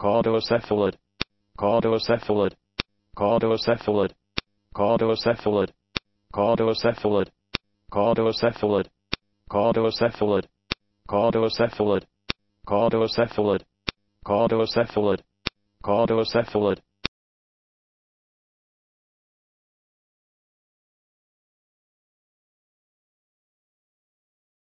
caudocephalad, caudocephalad, caudocephalad, caudocephalad, caudocephalad, caudocephalad, caudocephalad, caudocephalad, caudocephalad, caudocephalad, caudocephalad,